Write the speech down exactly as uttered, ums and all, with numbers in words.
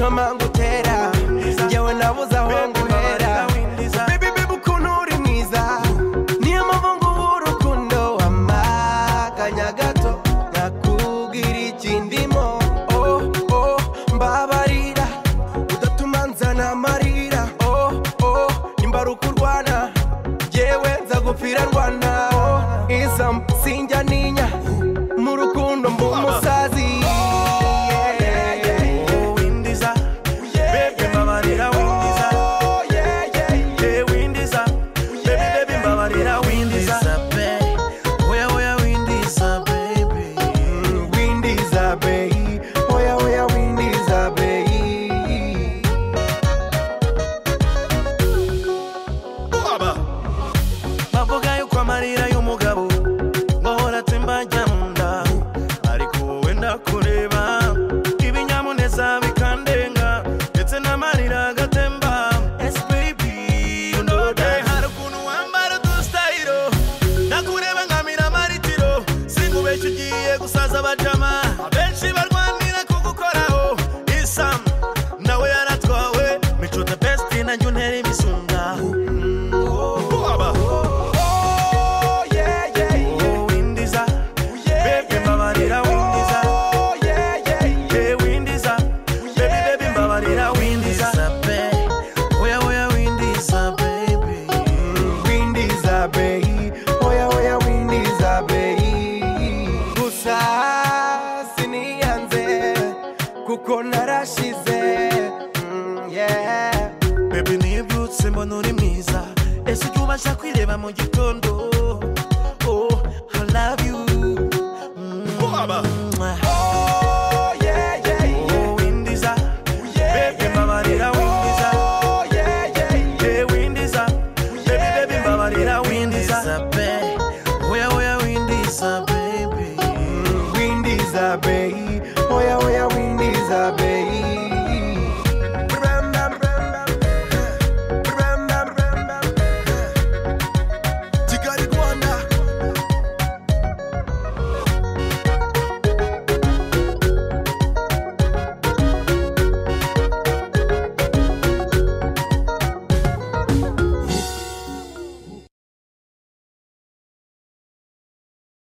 mama ngutera yewe nabuze aho nguhera baby baby ukuntu uri mwiza niyo mpamvu nguha urukundo wamakanya gato nakubwira ikindimo oh oh mbabarira udatuma nzana amarira oh oh nimba rukurwana yewe nzagupfira rwana oh isam sinjya ninya mu rukundo mbu umusazi kuko narashize mm, yeah baby nibyutse mbona uri mwiza ese ujya ubasha kwireba mu gitondo oh I love you mm, oh yeah yeah oh windiza baby mbabarira windiza oh yeah yeah yeah windiza baby baby mbabarira windiza oya oya windiza baby windiza baby oya oya